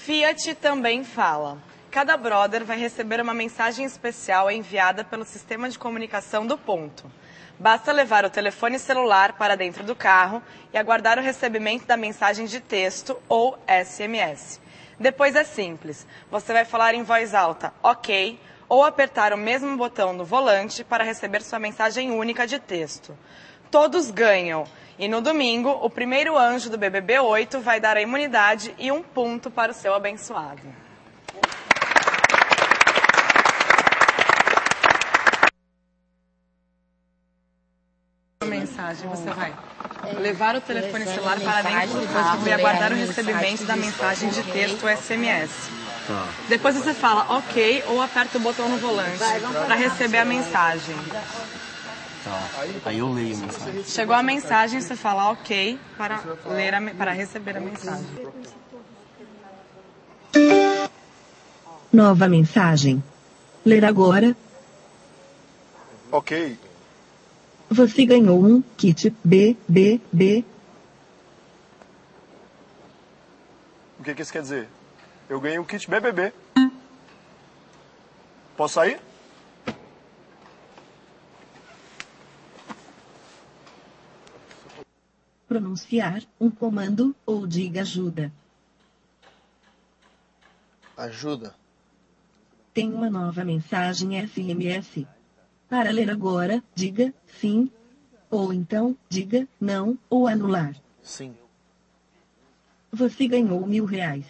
Fiat também fala. Cada brother vai receber uma mensagem especial enviada pelo sistema de comunicação do ponto. Basta levar o telefone celular para dentro do carro e aguardar o recebimento da mensagem de texto ou SMS. Depois é simples, você vai falar em voz alta, ok, ou apertar o mesmo botão no volante para receber sua mensagem única de texto. Todos ganham. E no domingo, o primeiro anjo do BBB 8 vai dar a imunidade e 1 ponto para o seu abençoado. Mensagem, você vai levar o telefone celular para dentro do carro e aguardar o recebimento da mensagem de texto ou SMS. Depois você fala ok ou aperta o botão no volante para receber a mensagem. Aí eu leio a mensagem. Chegou a mensagem, você fala ok para receber a mensagem. Nova mensagem. Ler agora. Ok. Você ganhou um kit BBB. O que isso quer dizer? Eu ganhei um kit BBB. Posso sair? Pronunciar um comando ou diga ajuda. Ajuda. Tem uma nova mensagem SMS. Para ler agora, diga sim, ou então diga não ou anular. Sim. Você ganhou R$1.000.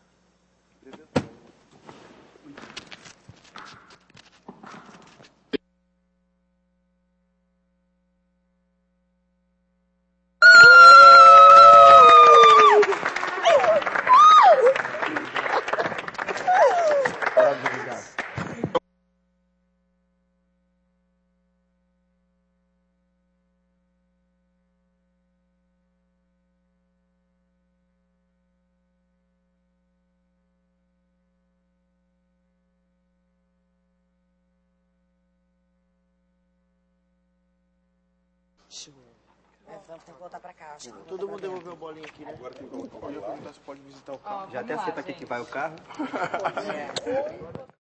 Vamos ter que voltar pra cá. Todo mundo devolveu a bolinha aqui, né? Agora tem que voltar. Eu ia perguntar se pode visitar o carro. Já até aceita aqui que vai o carro.